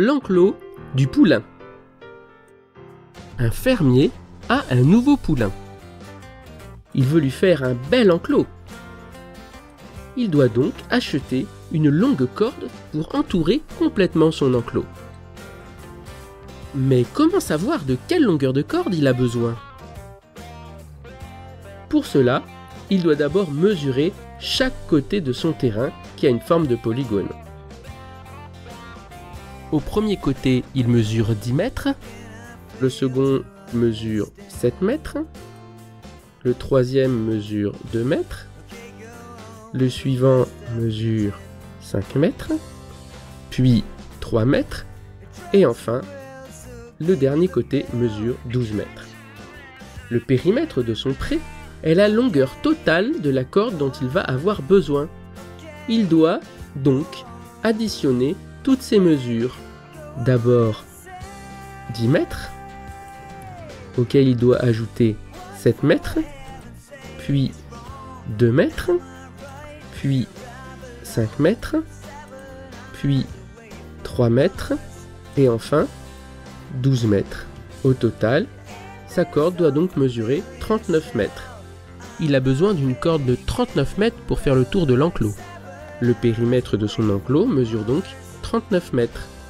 l'enclos du poulain. Un fermier a un nouveau poulain. Il veut lui faire un bel enclos. Il doit donc acheter une longue corde pour entourer complètement son enclos. Mais comment savoir de quelle longueur de corde il a besoin? Pour cela, il doit d'abord mesurer chaque côté de son terrain qui a une forme de polygone. Au premier côté, il mesure 10 mètres, le second mesure 7 mètres, le troisième mesure 2 mètres, le suivant mesure 5 mètres, puis 3 mètres, et enfin, le dernier côté mesure 12 mètres. Le périmètre de son pré est la longueur totale de la corde dont il va avoir besoin. Il doit donc additionner toutes ces mesures. D'abord 10 mètres, auquel il doit ajouter 7 mètres, puis 2 mètres, puis 5 mètres, puis 3 mètres, et enfin 12 mètres. Au total, sa corde doit donc mesurer 39 mètres. Il a besoin d'une corde de 39 mètres pour faire le tour de l'enclos. Le périmètre de son enclos mesure donc 39 mètres.